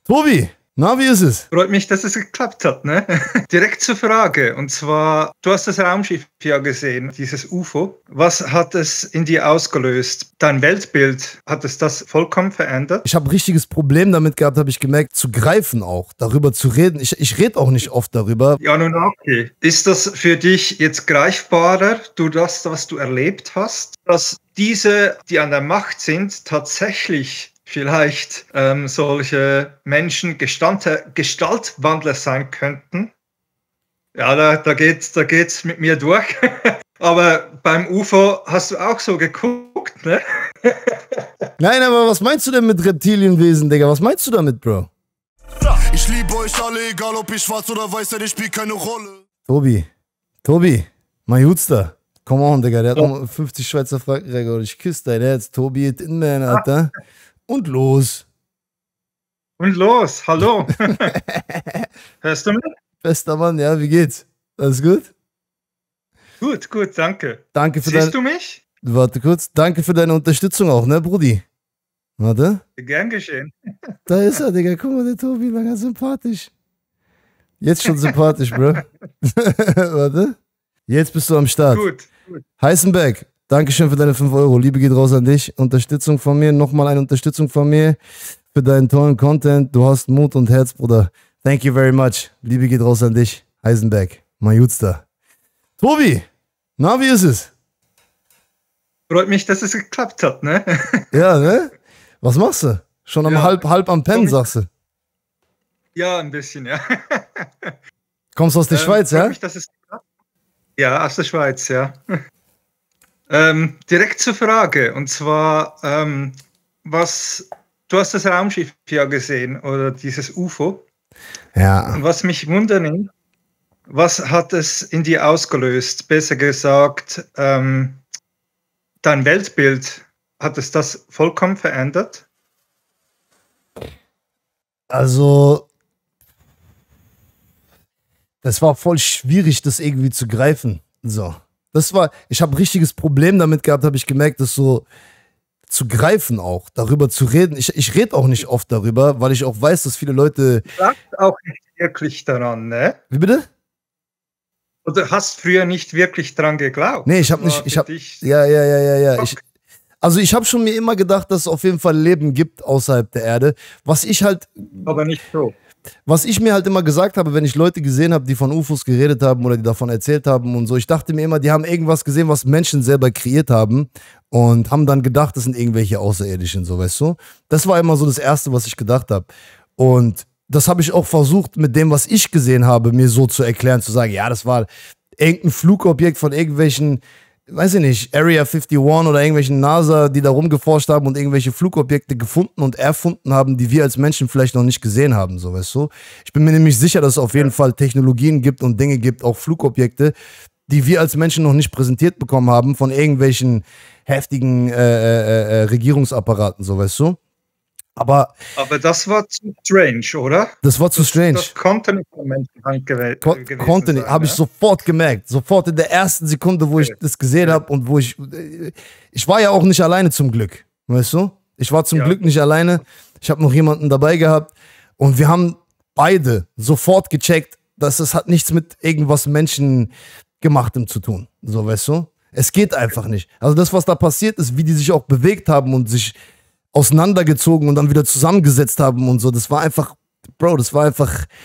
Tobi, na, wie ist es? Freut mich, dass es geklappt hat, ne? Direkt zur Frage. Und zwar, du hast das Raumschiff ja gesehen, dieses UFO. Was hat es in dir ausgelöst? Dein Weltbild, hat es das vollkommen verändert? Ich habe ein richtiges Problem damit gehabt, habe ich gemerkt, zu greifen auch, darüber zu reden. Ich rede auch nicht oft darüber. Ja, nun okay. Ist das für dich jetzt greifbarer, du das, was du erlebt hast, dass diese, die an der Macht sind, tatsächlich vielleicht solche Menschen Gestaltwandler sein könnten? Ja, da geht's mit mir durch. Aber beim UFO hast du auch so geguckt, ne? Nein, aber was meinst du denn mit Reptilienwesen, Digga? Was meinst du damit, Bro? Ich liebe euch alle, egal ob ich schwarz oder weiß seid, ich spielt keine Rolle. Tobi, mein Hutster. Come on, Digga, der hat noch 50 Schweizer Franken Rekord. Ich küsse dein Herz, Tobi, Tinman, Alter. Und los. Und los, hallo. Hörst du mich? Bester Mann, ja, wie geht's? Alles gut? Gut, danke. Danke für Siehst du mich? Warte kurz. Danke für deine Unterstützung auch, ne, Brudi? Warte. Gern geschehen. Da ist er, Digga. Guck mal, der Tobi, langer sympathisch. Jetzt schon sympathisch, Bro. Warte. Jetzt bist du am Start. Gut. Heisenberg, Dankeschön für deine 5 Euro. Liebe geht raus an dich. Unterstützung von mir. Nochmal eine Unterstützung von mir für deinen tollen Content. Du hast Mut und Herz, Bruder. Thank you very much. Liebe geht raus an dich. Heisenberg, mein Jutster. Tobi, na, wie ist es? Freut mich, dass es geklappt hat, ne? Ja, ne? Was machst du? Schon am halb am Pennen, sagst du? Ja, ein bisschen, ja. Kommst aus der Schweiz, ja? Mich, dass es geklappt hat. Ja, aus der Schweiz, ja. Direkt zur Frage. Und zwar, du hast das Raumschiff ja gesehen, oder dieses UFO. Ja. Und was mich wundert, was hat es in dir ausgelöst? Besser gesagt, dein Weltbild, hat es das vollkommen verändert? Also, das war voll schwierig, das irgendwie zu greifen. So. Ich habe ein richtiges Problem damit gehabt, habe ich gemerkt, das so zu greifen auch, darüber zu reden. Ich rede auch nicht oft darüber, weil ich auch weiß, dass viele Leute... Du glaubst auch nicht wirklich daran, ne? Wie bitte? Oder hast früher nicht wirklich dran geglaubt? Nee, ich habe nicht... Ja. Okay. Ich habe schon mir immer gedacht, dass es auf jeden Fall Leben gibt außerhalb der Erde. Aber nicht so. Was ich mir halt immer gesagt habe, wenn ich Leute gesehen habe, die von UFOs geredet haben oder die davon erzählt haben und so, ich dachte mir immer, die haben irgendwas gesehen, was Menschen selber kreiert haben und haben dann gedacht, das sind irgendwelche Außerirdischen, so, weißt du? Das war immer so das Erste, was ich gedacht habe. Und das habe ich auch versucht, mit dem, was ich gesehen habe, mir so zu erklären, zu sagen, ja, das war irgendein Flugobjekt von irgendwelchen, weiß ich nicht, Area 51 oder irgendwelchen NASA, die da rumgeforscht haben und irgendwelche Flugobjekte gefunden und erfunden haben, die wir als Menschen vielleicht noch nicht gesehen haben, so, weißt du? Ich bin mir nämlich sicher, dass es auf jeden Fall Technologien gibt und Dinge gibt, auch Flugobjekte, die wir als Menschen noch nicht präsentiert bekommen haben von irgendwelchen heftigen Regierungsapparaten, so, weißt du? Aber das war zu strange, oder? Das war zu strange. Das konnte nicht von Menschenhand gewesen Konnte nicht, habe ich sofort gemerkt. Sofort in der ersten Sekunde, wo ich das gesehen habe und wo ich war ja auch nicht alleine zum Glück, weißt du? Ich war zum Glück nicht alleine. Ich habe noch jemanden dabei gehabt und wir haben beide sofort gecheckt, dass es hat nichts mit irgendwas Menschengemachtem zu tun, so, weißt du? Es geht einfach nicht. Also das, was da passiert ist, wie die sich auch bewegt haben und sich auseinandergezogen und dann wieder zusammengesetzt haben und so. Das war einfach, Bro, das war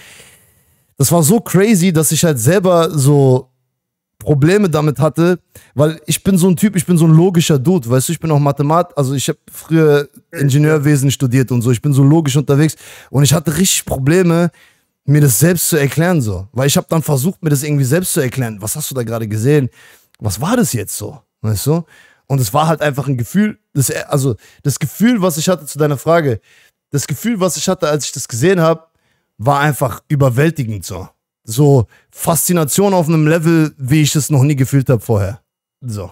so crazy, dass ich halt selber so Probleme damit hatte, weil ich bin so ein Typ, ich bin so ein logischer Dude, weißt du, ich bin auch Mathemat, also ich habe früher Ingenieurwesen studiert und so, ich bin so logisch unterwegs und ich hatte richtig Probleme, mir das selbst zu erklären so, weil ich habe dann versucht, mir das irgendwie selbst zu erklären. Was hast du da gerade gesehen? Was war das jetzt so, weißt du? Und es war halt einfach ein Gefühl, das Gefühl, was ich hatte zu deiner Frage, das Gefühl, was ich hatte, als ich das gesehen habe, war einfach überwältigend so. So Faszination auf einem Level, wie ich es noch nie gefühlt habe vorher. So.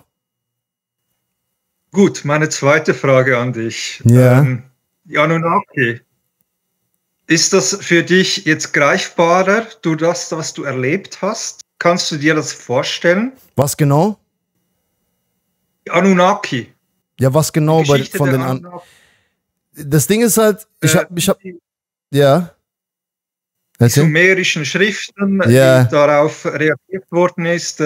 Gut, meine zweite Frage an dich. Ja. Anunnaki. Ist das für dich jetzt greifbarer, was du erlebt hast? Kannst du dir das vorstellen? Was genau? Anunnaki. Ja, was genau von den Anunnaki? Das Ding ist halt, ich hab Ja. Die sumerischen Schriften, die darauf reagiert worden ist,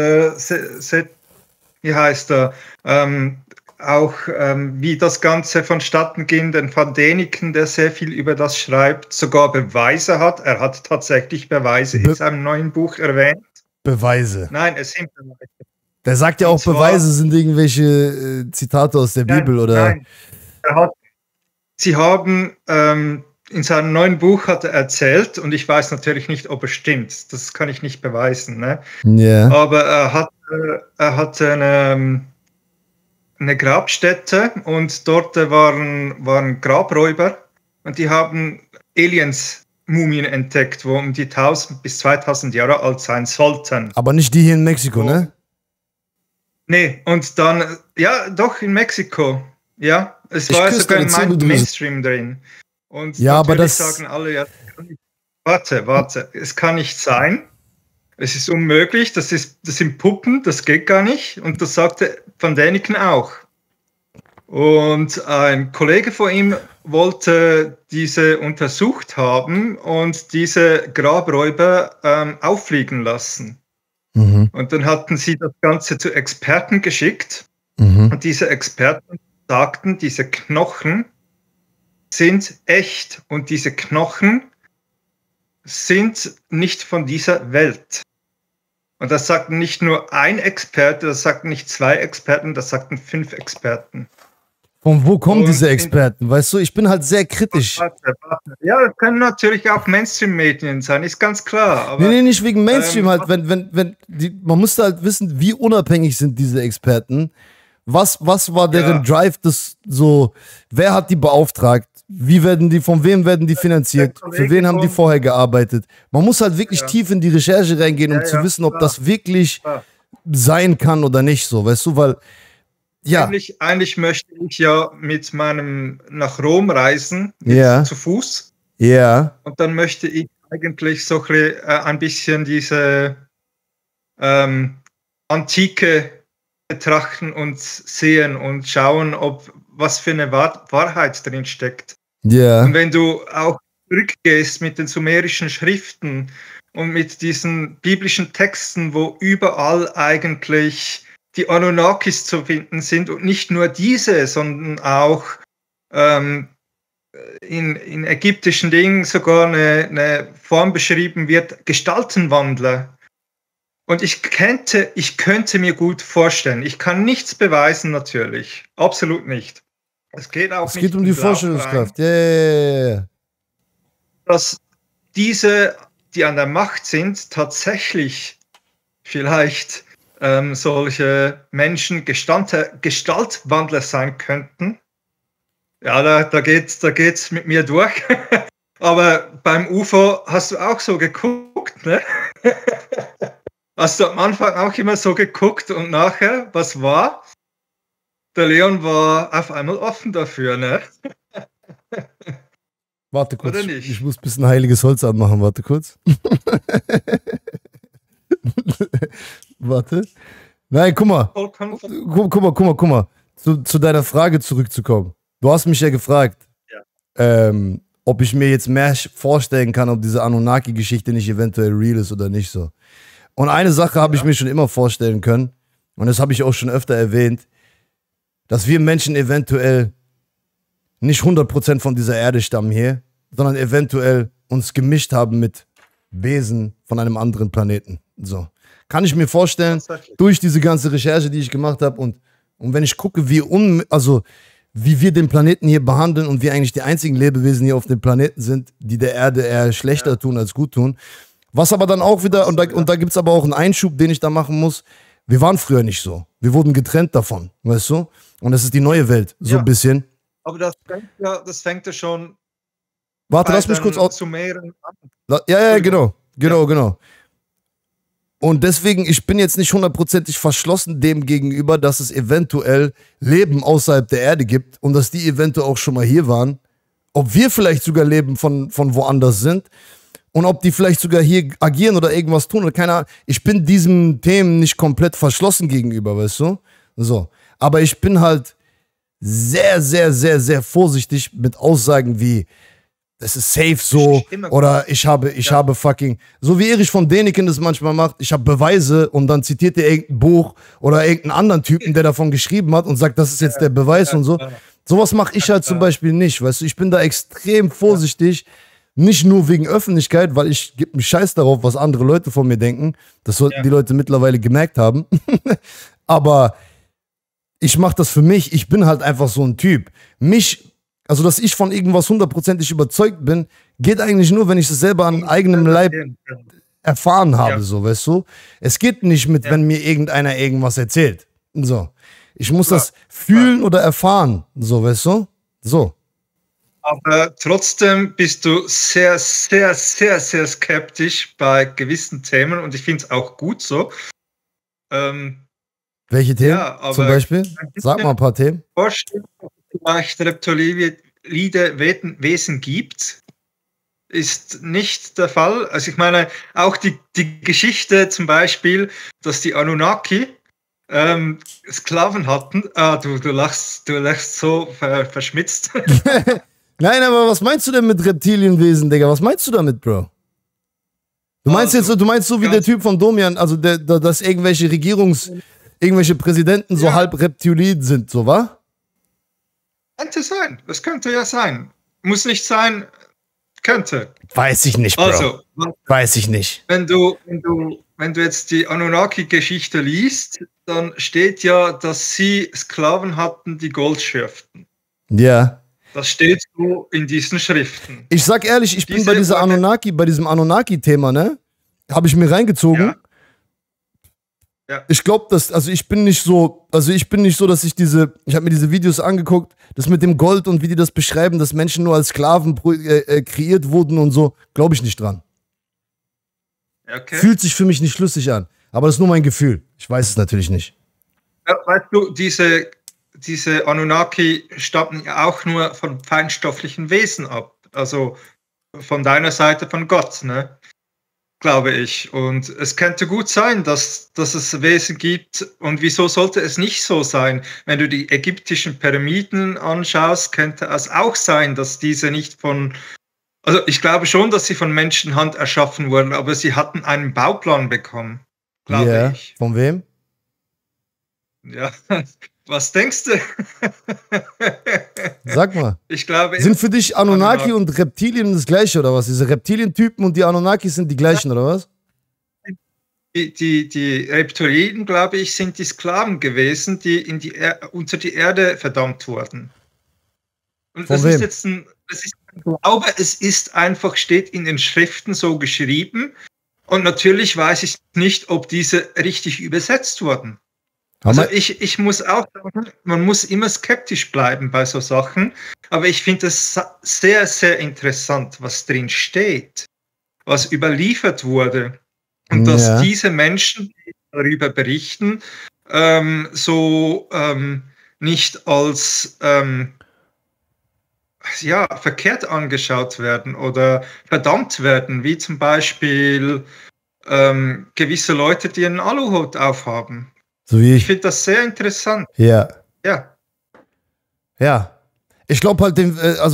wie heißt er, auch wie das Ganze vonstatten ging, den Van Däniken, der sehr viel über das schreibt, sogar Beweise hat. Er hat tatsächlich Beweise in seinem neuen Buch erwähnt. Beweise? Nein, es sind Beweise. Der sagt ja auch, Beweise sind irgendwelche Zitate aus der Bibel, oder? Nein, sie haben... in seinem neuen Buch hat er erzählt, und ich weiß natürlich nicht, ob es stimmt, das kann ich nicht beweisen, ne? Yeah. Aber er hat eine Grabstätte, und dort waren Grabräuber, und die haben Aliens-Mumien entdeckt, wo um die 1000 bis 2000 Jahre alt sein sollten. Aber nicht die hier in Mexiko, ne? Nee, und dann, ja, doch in Mexiko, ja. Es war sogar im Mainstream drin. Und ja, aber das sagen alle, ja, warte, es kann nicht sein. Es ist unmöglich, das sind Puppen, das geht gar nicht. Und das sagte Van Däniken auch. Und ein Kollege von ihm wollte diese untersucht haben und diese Grabräuber auffliegen lassen. Mhm. Und dann hatten sie das Ganze zu Experten geschickt. Mhm. Und diese Experten sagten, diese Knochen sind echt, und diese Knochen sind nicht von dieser Welt. Und das sagten nicht nur ein Experte, das sagten nicht 2 Experten, das sagten 5 Experten. Von wo kommen diese Experten? Weißt du, ich bin halt sehr kritisch. Warte. Ja, das können natürlich auch Mainstream-Medien sein, ist ganz klar. Aber, nee, nicht wegen Mainstream halt. Man musste halt wissen, wie unabhängig sind diese Experten. Was war deren Drive, das so, wer hat die beauftragt? Von wem werden die finanziert? Für wen haben die vorher gearbeitet? Man muss halt wirklich tief in die Recherche reingehen, um zu wissen, ob das wirklich sein kann oder nicht, so, weißt du, weil, ja. Eigentlich möchte ich ja mit meinem nach Rom reisen, zu Fuß. Ja. Und dann möchte ich eigentlich so ein bisschen diese Antike betrachten und sehen und schauen, was für eine Wahrheit drin steckt. Yeah. Und wenn du auch zurückgehst mit den sumerischen Schriften und mit diesen biblischen Texten, wo überall eigentlich die Anunnakis zu finden sind, und nicht nur diese, sondern auch in ägyptischen Dingen sogar eine Form beschrieben wird, Gestaltenwandler. Und ich könnte mir gut vorstellen, ich kann nichts beweisen natürlich, absolut nicht. Es geht um die Vorstellungskraft, ja. Dass diese, die an der Macht sind, tatsächlich vielleicht solche Menschen Gestaltwandler sein könnten. Ja, da geht's mit mir durch. Aber beim UFO hast du auch so geguckt, ne? Hast du am Anfang auch immer so geguckt, und nachher, was war? Der Leon war auf einmal offen dafür, ne? Warte kurz, ich muss ein bisschen heiliges Holz anmachen, warte kurz. Warte. Nein, guck mal. Zu deiner Frage zurückzukommen. Du hast mich ja gefragt, ob ich mir jetzt mehr vorstellen kann, ob diese Anunnaki-Geschichte nicht eventuell real ist oder nicht so. Und eine Sache habe ich mir schon immer vorstellen können, und das habe ich auch schon öfter erwähnt, dass wir Menschen eventuell nicht 100% von dieser Erde stammen hier, sondern eventuell uns gemischt haben mit Wesen von einem anderen Planeten. So. Kann ich mir vorstellen, durch diese ganze Recherche, die ich gemacht habe, und wenn ich gucke, wie wir den Planeten hier behandeln und wir eigentlich die einzigen Lebewesen hier auf dem Planeten sind, die der Erde eher schlechter tun als gut tun. Was aber dann auch wieder, und da gibt es aber auch einen Einschub, den ich da machen muss, wir waren früher nicht so. Wir wurden getrennt davon, weißt du? Und das ist die neue Welt, so ein bisschen. Aber das fängt ja schon. Warte, lass mich kurz aus. Ja, genau. Und deswegen, ich bin jetzt nicht 100%ig verschlossen dem gegenüber, dass es eventuell Leben außerhalb der Erde gibt und dass die eventuell auch schon mal hier waren. Ob wir vielleicht sogar Leben von woanders sind und ob die vielleicht sogar hier agieren oder irgendwas tun oder keine Ahnung. Ich bin diesen Themen nicht komplett verschlossen gegenüber, weißt du? So. Aber ich bin halt sehr, sehr, sehr, sehr vorsichtig mit Aussagen wie das ist safe so, oder ich habe fucking, so wie Erich von Däniken das manchmal macht, ich habe Beweise und dann zitiert er irgendein Buch oder irgendeinen anderen Typen, der davon geschrieben hat und sagt, das ist jetzt der Beweis und so. Sowas mache ich halt zum Beispiel nicht, weißt du, ich bin da extrem vorsichtig, nicht nur wegen Öffentlichkeit, weil ich gebe mich scheiß darauf, was andere Leute von mir denken, das sollten die Leute mittlerweile gemerkt haben, aber ich mache das für mich, ich bin halt einfach so ein Typ, also, dass ich von irgendwas hundertprozentig überzeugt bin, geht eigentlich nur, wenn ich es selber an eigenem Leib erfahren habe, so, weißt du? Es geht nicht mit, wenn mir irgendeiner irgendwas erzählt. So. Ich muss das fühlen oder erfahren, so, weißt du? So. Aber trotzdem bist du sehr, sehr, sehr, sehr skeptisch bei gewissen Themen und ich finde es auch gut so. Welche Themen zum Beispiel? Sag mal ein paar Themen. Vorstellen, vielleicht reptiloide Wesen gibt, ist nicht der Fall. Also ich meine, auch die Geschichte zum Beispiel, dass die Anunnaki Sklaven hatten. Du lachst so verschmitzt. Nein, aber was meinst du denn mit Reptilienwesen, Digga? Was meinst du damit, Bro? Du meinst so wie der Typ von Domian, also dass irgendwelche Präsidenten so halb Reptilien sind, so, wa? Könnte sein, das könnte ja sein. Muss nicht sein, könnte. Weiß ich nicht, Bro. Also, weiß ich nicht. Wenn du jetzt die Anunnaki-Geschichte liest, dann steht ja, dass sie Sklaven hatten, die Gold schürften. Ja. Das steht so in diesen Schriften. Ich sag ehrlich, ich bin bei diesem Anunnaki-Thema, ne? Habe ich mir reingezogen. Ja. Ja. Ich glaube, ich bin nicht so, dass ich habe mir diese Videos angeguckt, das mit dem Gold und wie die das beschreiben, dass Menschen nur als Sklaven kreiert wurden und so, glaube ich nicht dran. Okay. Fühlt sich für mich nicht schlüssig an, aber das ist nur mein Gefühl. Ich weiß es natürlich nicht. Ja, weißt du, diese Anunnaki stammen ja auch nur von feinstofflichen Wesen ab, also von deiner Seite von Gott, ne? Glaube ich. Und es könnte gut sein, dass es Wesen gibt. Und wieso sollte es nicht so sein? Wenn du die ägyptischen Pyramiden anschaust, könnte es auch sein, dass diese nicht also ich glaube schon, dass sie von Menschenhand erschaffen wurden, aber sie hatten einen Bauplan bekommen. Glaube ich. Von wem? Ja, was denkst du? Sag mal. Ich glaube, sind für dich Anunnaki und Reptilien das Gleiche, oder was? Diese Reptilientypen und die Anunnaki sind die gleichen, oder was? Die Reptilien, glaube ich, sind die Sklaven gewesen, die unter die Erde verdammt wurden. Und von wem? Ich glaube, es ist einfach, steht in den Schriften so geschrieben. Und natürlich weiß ich nicht, ob diese richtig übersetzt wurden. Also ich muss auch sagen, man muss immer skeptisch bleiben bei so Sachen, aber ich finde es sehr, sehr interessant, was drin steht, was überliefert wurde und dass diese Menschen, die darüber berichten, nicht als verkehrt angeschaut werden oder verdammt werden, wie zum Beispiel gewisse Leute, die einen Aluhut aufhaben. So wie ich finde das sehr interessant. Ja. Ja. Ja. Ich glaube halt,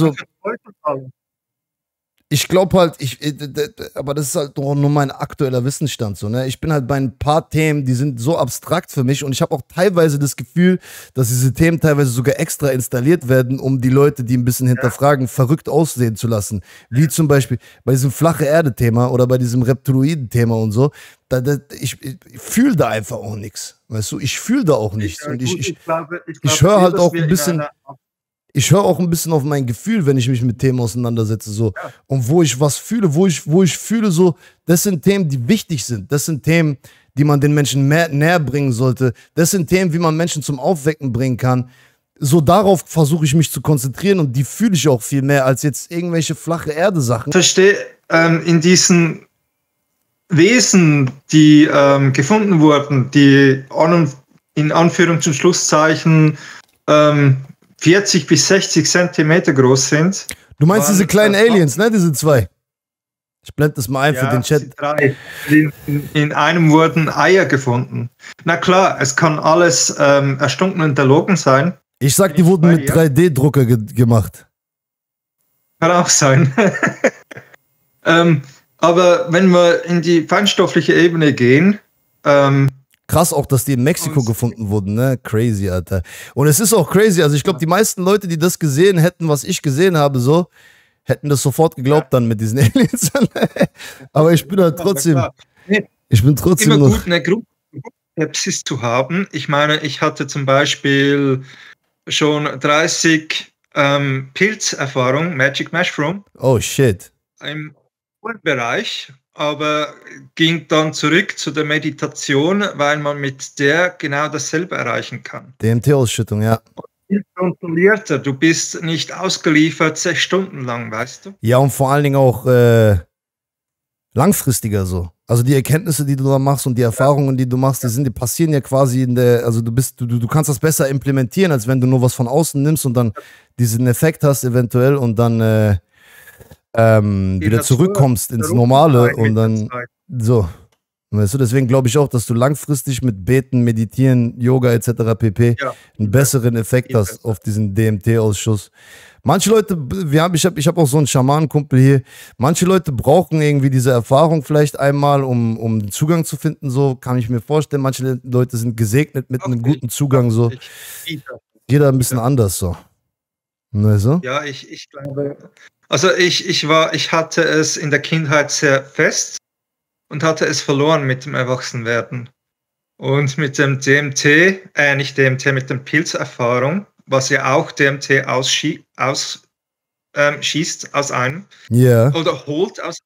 ich glaube halt, aber das ist halt nur mein aktueller Wissensstand so, ne? Ich bin halt bei ein paar Themen, die sind so abstrakt für mich und ich habe auch teilweise das Gefühl, dass diese Themen teilweise sogar extra installiert werden, um die Leute, die ein bisschen hinterfragen, verrückt aussehen zu lassen. Wie zum Beispiel bei diesem flache Erde-Thema oder bei diesem Reptiloiden-Thema und so. Ich fühle da einfach auch nichts. Weißt du, ich fühle da auch nichts. Und ich höre halt auch ein bisschen. Ich höre auch ein bisschen auf mein Gefühl, wenn ich mich mit Themen auseinandersetze, so. Ja. Und wo ich was fühle, wo ich fühle, so, das sind Themen, die wichtig sind. Das sind Themen, die man den Menschen näher bringen sollte. Das sind Themen, wie man Menschen zum Aufwecken bringen kann. So, darauf versuche ich mich zu konzentrieren und die fühle ich auch viel mehr als jetzt irgendwelche flache Erde-Sachen. Ich verstehe, in diesen Wesen, die gefunden wurden, die in Anführungs- und Schlusszeichen 40 bis 60 Zentimeter groß sind. Du meinst diese kleinen Aliens, ne? Diese zwei. Ich blende das mal ein für den Chat. Drei. In einem wurden Eier gefunden. Na klar, es kann alles erstunken und erlogen sein. Ich sag, die wurden mit 3D-Drucker gemacht. Kann auch sein. Aber wenn wir in die feinstoffliche Ebene gehen, krass auch, dass die in Mexiko gefunden wurden, ne? Crazy, Alter. Und es ist auch crazy, also ich glaube, die meisten Leute, die das gesehen hätten, was ich gesehen habe, so, hätten das sofort geglaubt dann mit diesen Aliens. Aber ich bin halt trotzdem, ich bin trotzdem immer noch... gut, eine Grundskepsis zu haben. Ich meine, ich hatte zum Beispiel schon 30 Pilzerfahrung, Magic Mushroom. Oh, shit. Im Bereich, aber ging dann zurück zu der Meditation, weil man mit der genau dasselbe erreichen kann. DMT-Ausschüttung, ja. Kontrollierter, du bist nicht ausgeliefert 6 Stunden lang, weißt du? Ja, und vor allen Dingen auch langfristiger so. Also die Erkenntnisse, die du da machst und die Erfahrungen, die du machst, die passieren ja quasi in der, also du kannst das besser implementieren, als wenn du nur was von außen nimmst und dann diesen Effekt hast eventuell und dann wieder zurückkommst ins Normale und dann so. Weißt du, deswegen glaube ich auch, dass du langfristig mit Beten, Meditieren, Yoga etc. pp. Einen besseren Effekt hast auf diesen DMT-Ausschuss. Manche Leute, ich hab auch so einen Schamanenkumpel hier, manche Leute brauchen irgendwie diese Erfahrung vielleicht einmal, um den Zugang zu finden, so kann ich mir vorstellen. Manche Leute sind gesegnet mit einem guten Zugang, so. Jeder ein bisschen anders, so. Weißt du? Ja, ich glaube, also ich hatte es in der Kindheit sehr fest und hatte es verloren mit dem Erwachsenwerden. Und mit dem DMT, nicht DMT, mit der Pilzerfahrung, was ja auch DMT schießt aus einem oder holt aus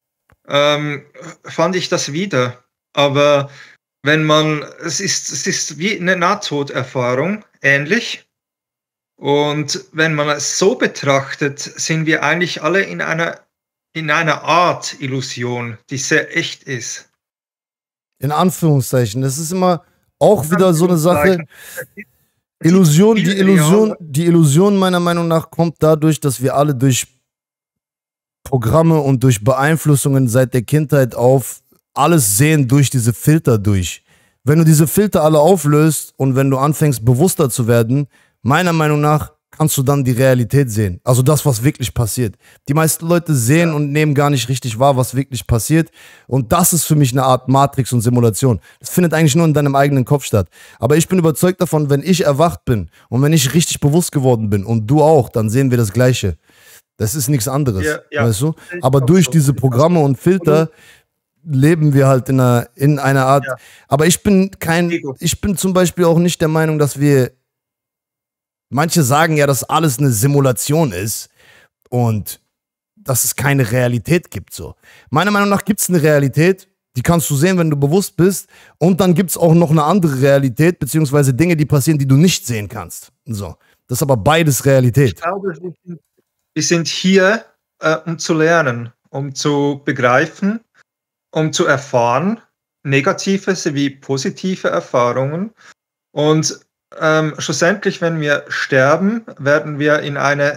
fand ich das wieder. Aber wenn man, es ist wie eine Nahtoderfahrung, ähnlich. Und wenn man es so betrachtet, sind wir eigentlich alle in einer Art Illusion, die sehr echt ist. In Anführungszeichen. Das ist immer auch wieder so eine Sache. Die Illusion meiner Meinung nach kommt dadurch, dass wir alle durch Programme und durch Beeinflussungen seit der Kindheit auf alles sehen durch diese Filter durch. Wenn du diese Filter alle auflöst und wenn du anfängst bewusster zu werden, meiner Meinung nach kannst du dann die Realität sehen. Also das, was wirklich passiert. Die meisten Leute sehen und nehmen gar nicht richtig wahr, was wirklich passiert. Und das ist für mich eine Art Matrix und Simulation. Das findet eigentlich nur in deinem eigenen Kopf statt. Aber ich bin überzeugt davon, wenn ich erwacht bin und wenn ich richtig bewusst geworden bin und du auch, dann sehen wir das Gleiche. Das ist nichts anderes, weißt du? Aber durch diese Programme und Filter leben wir halt in einer Art. Ja. Aber ich bin zum Beispiel auch nicht der Meinung, dass wir. Manche sagen ja, dass alles eine Simulation ist und dass es keine Realität gibt. So. Meiner Meinung nach gibt es eine Realität, die kannst du sehen, wenn du bewusst bist. Und dann gibt es auch noch eine andere Realität, beziehungsweise Dinge, die passieren, die du nicht sehen kannst. So. Das ist aber beides Realität. Ich glaube, wir sind hier, um zu lernen, um zu begreifen, um zu erfahren, negative sowie positive Erfahrungen. Und schlussendlich, wenn wir sterben, werden wir in einem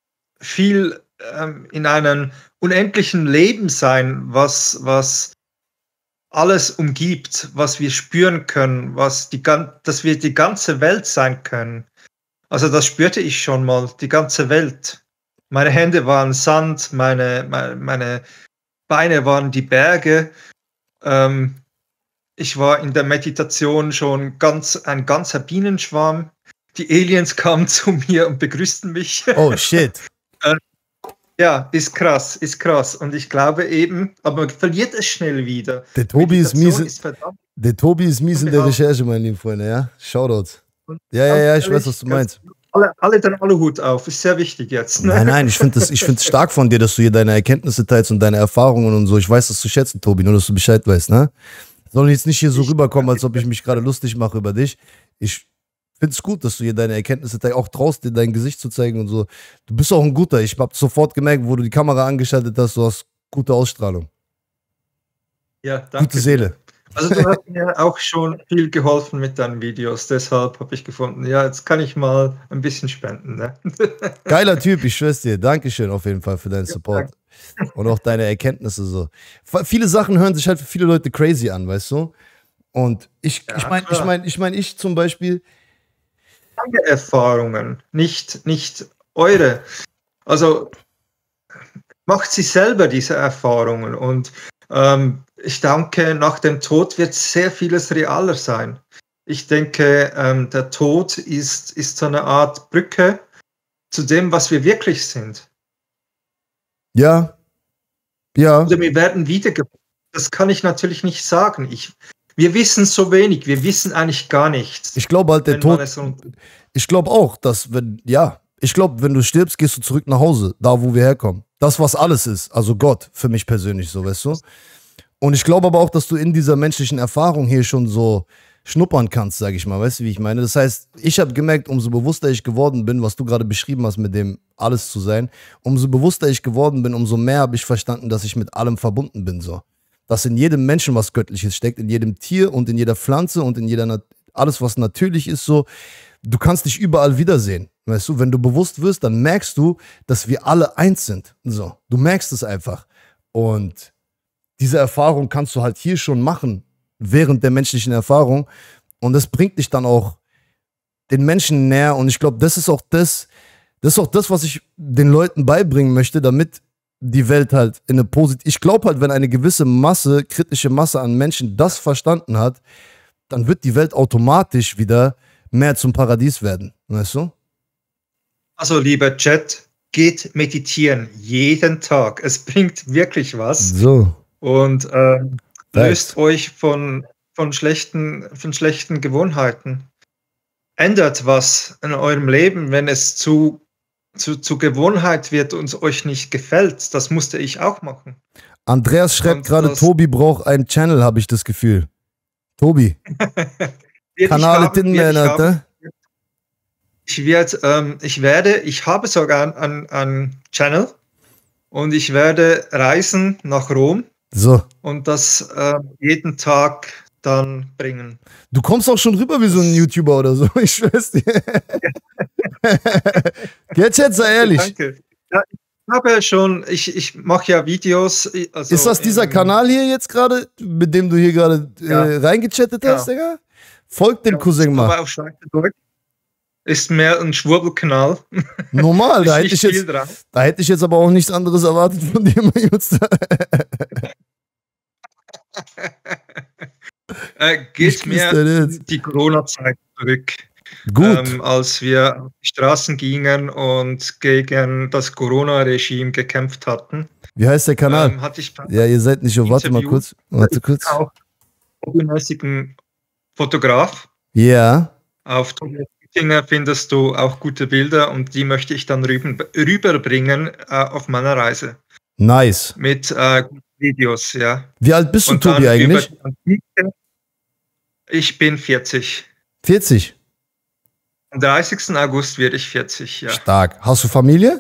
unendlichen Leben sein, was alles umgibt, was wir spüren können, dass wir die ganze Welt sein können. Also das spürte ich schon mal, die ganze Welt. Meine Hände waren Sand, meine Beine waren die Berge. Ich war in der Meditation schon ein ganzer Bienenschwarm. Die Aliens kamen zu mir und begrüßten mich. Oh, shit. Ja, ist krass. Und ich glaube eben, aber man verliert es schnell wieder. Der Tobi ist mies in der Recherche, mein lieber Freunde, ja? Shoutouts. Ja, ich weiß, was du meinst. Alle den Aluhut auf, ist sehr wichtig jetzt. Ne? Nein, ich finde es stark von dir, dass du hier deine Erkenntnisse teilst und deine Erfahrungen und so. Ich weiß das zu schätzen, Tobi, nur dass du Bescheid weißt, ne? Soll jetzt nicht hier so rüberkommen, als ob ich mich gerade lustig mache über dich. Ich finde es gut, dass du hier deine Erkenntnisse auch traust, dir dein Gesicht zu zeigen und so. Du bist auch ein guter. Ich habe sofort gemerkt, wo du die Kamera angeschaltet hast, du hast gute Ausstrahlung. Ja, danke. Gute Seele. Also du hast mir auch schon viel geholfen mit deinen Videos, deshalb habe ich gefunden, ja, jetzt kann ich mal ein bisschen spenden. Ne? Geiler Typ, ich schwör's dir. Dankeschön auf jeden Fall für deinen Support. Und auch deine Erkenntnisse so. Viele Sachen hören sich halt für viele Leute crazy an, weißt du? Und ich meine, ich zum Beispiel. Meine Erfahrungen, nicht eure. Also macht sie selber diese Erfahrungen. Und ich denke, nach dem Tod wird sehr vieles realer sein. Ich denke, der Tod ist so eine Art Brücke zu dem, was wir wirklich sind. Ja. Ja. Oder wir werden wiedergeboren. Das kann ich natürlich nicht sagen. Wir wissen so wenig. Wir wissen eigentlich gar nichts. Ich glaube halt, der Tod. Ich glaube auch, dass wenn du stirbst, gehst du zurück nach Hause, da wo wir herkommen. Das, was alles ist. Also Gott, für mich persönlich so, weißt du? Und ich glaube aber auch, dass du in dieser menschlichen Erfahrung hier schon so schnuppern kannst, sage ich mal. Weißt du, wie ich meine? Das heißt, ich habe gemerkt, umso bewusster ich geworden bin, was du gerade beschrieben hast, mit dem alles zu sein, umso bewusster ich geworden bin, umso mehr habe ich verstanden, dass ich mit allem verbunden bin, so. Dass in jedem Menschen was Göttliches steckt, in jedem Tier und in jeder Pflanze und in jeder, alles, was natürlich ist, so. Du kannst dich überall wiedersehen, weißt du? Wenn du bewusst wirst, dann merkst du, dass wir alle eins sind, so. Du merkst es einfach. Und diese Erfahrung kannst du halt hier schon machen, während der menschlichen Erfahrung. Und das bringt dich dann auch den Menschen näher. Und ich glaube, das ist auch das, was ich den Leuten beibringen möchte, damit die Welt halt in eine positive. Ich glaube halt, wenn eine gewisse Masse, kritische Masse an Menschen das verstanden hat, dann wird die Welt automatisch wieder mehr zum Paradies werden. Weißt du? Also, lieber Chat, geht meditieren jeden Tag. Es bringt wirklich was. So. Und löst euch von schlechten Gewohnheiten. Ändert was in eurem Leben, wenn es zu Gewohnheit wird und euch nicht gefällt. Das musste ich auch machen. Andreas schreibt gerade, Tobi braucht einen Channel, habe ich das Gefühl. Tobi. Kanal Tinmänner, ich habe sogar einen Channel und ich werde reisen nach Rom. So. Und das jeden Tag dann bringen. Du kommst auch schon rüber wie so ein YouTuber oder so, ich schwör's dir. Jetzt sei ehrlich. Danke. Ja, ich mache ja Videos. Also ist das dieser Kanal hier jetzt gerade, mit dem du hier gerade reingechattet hast, Digga? Folgt dem Cousin mal. Aber auf Schweizerdeutsch ist mehr ein Schwurbelkanal. Normal, da hätte ich jetzt aber auch nichts anderes erwartet von dir, mein Jungs. Geht mir die Corona-Zeit zurück. Gut. Als wir auf die Straßen gingen und gegen das Corona-Regime gekämpft hatten. Wie heißt der Kanal? Ja, ihr seid nicht so. Warte mal kurz. Warte kurz. Auch hobbymäßigen Fotograf. Ja. Auf Tobias Bittinger findest du auch gute Bilder und die möchte ich dann rüberbringen auf meiner Reise. Nice. Mit Videos, ja. Wie alt bist du, Tobi, eigentlich? Ich bin 40. 40? Am 30. August werde ich 40, ja. Stark. Hast du Familie?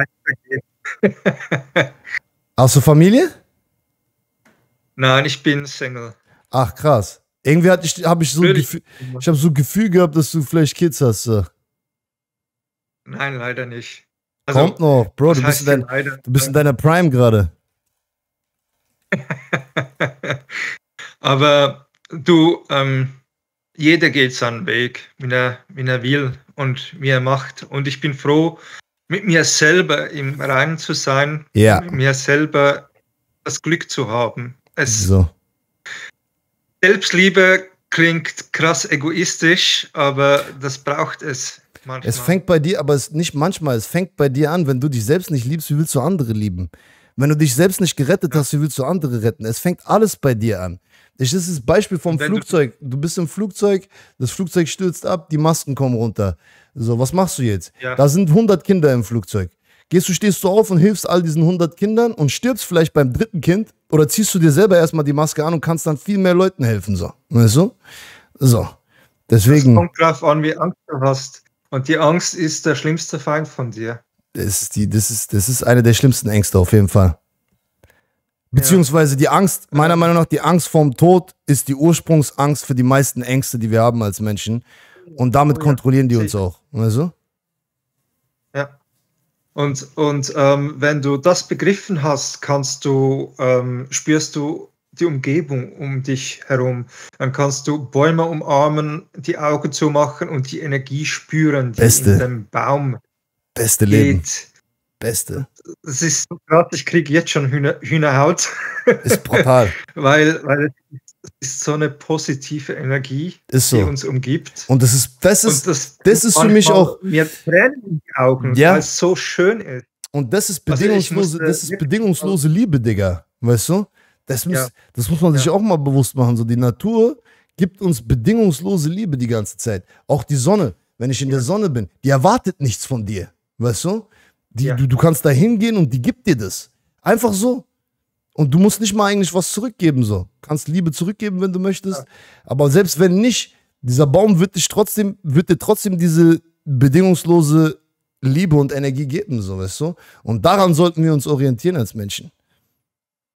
Hast du Familie? Nein, ich bin Single. Ach, krass. Irgendwie habe ich so ein Gefühl gehabt, dass du vielleicht Kids hast. So. Nein, leider nicht. Also, kommt noch. Bro, du bist in deiner Prime gerade. Aber du, jeder geht seinen Weg, wie er will und wie er macht. Und ich bin froh, mit mir selber im Reinen zu sein, mit mir selber das Glück zu haben. Selbstliebe klingt krass egoistisch, aber das braucht es manchmal. Es fängt bei dir, aber nicht manchmal, es fängt bei dir an, wenn du dich selbst nicht liebst, wie willst du andere lieben? Wenn du dich selbst nicht gerettet hast, wie willst du andere retten? Es fängt alles bei dir an. Das ist das Beispiel vom Flugzeug. Du bist im Flugzeug, das Flugzeug stürzt ab, die Masken kommen runter. So, was machst du jetzt? Ja. Da sind 100 Kinder im Flugzeug. Stehst du auf und hilfst all diesen 100 Kindern und stirbst vielleicht beim dritten Kind oder ziehst du dir selber erstmal die Maske an und kannst dann viel mehr Leuten helfen. So. Weißt du? So. Deswegen. Es kommt drauf an, wie Angst du hast. Und die Angst ist der schlimmste Feind von dir. Das ist eine der schlimmsten Ängste auf jeden Fall. Beziehungsweise die Angst, meiner Meinung nach, die Angst vorm Tod ist die Ursprungsangst für die meisten Ängste, die wir haben als Menschen. Und damit kontrollieren die uns auch. Weißt du? Ja. Und wenn du das begriffen hast, spürst du die Umgebung um dich herum. Dann kannst du Bäume umarmen, die Augen zumachen und die Energie spüren, die in dem Baum Beste Leben. Beste. Das ist so krass, ich kriege jetzt schon Hühnerhaut. Ist brutal. weil es ist so eine positive Energie, Ist so. die uns umgibt. Und das ist für mich auch. Mir Tränen in die Augen, Ja. weil es so schön ist. Und das ist Also ich bedingungslose Liebe, Digga. Weißt du? Das muss man sich Ja. auch mal bewusst machen. So, die Natur gibt uns bedingungslose Liebe die ganze Zeit. Auch die Sonne, wenn ich in der Sonne bin, die erwartet nichts von dir. Weißt du? Ja. Du kannst da hingehen und die gibt dir das. Einfach so. Und du musst nicht mal eigentlich was zurückgeben. So. Kannst Liebe zurückgeben, wenn du möchtest. Ja. Aber selbst wenn nicht, dieser Baum wird dir trotzdem diese bedingungslose Liebe und Energie geben, so, weißt du? Und daran sollten wir uns orientieren als Menschen.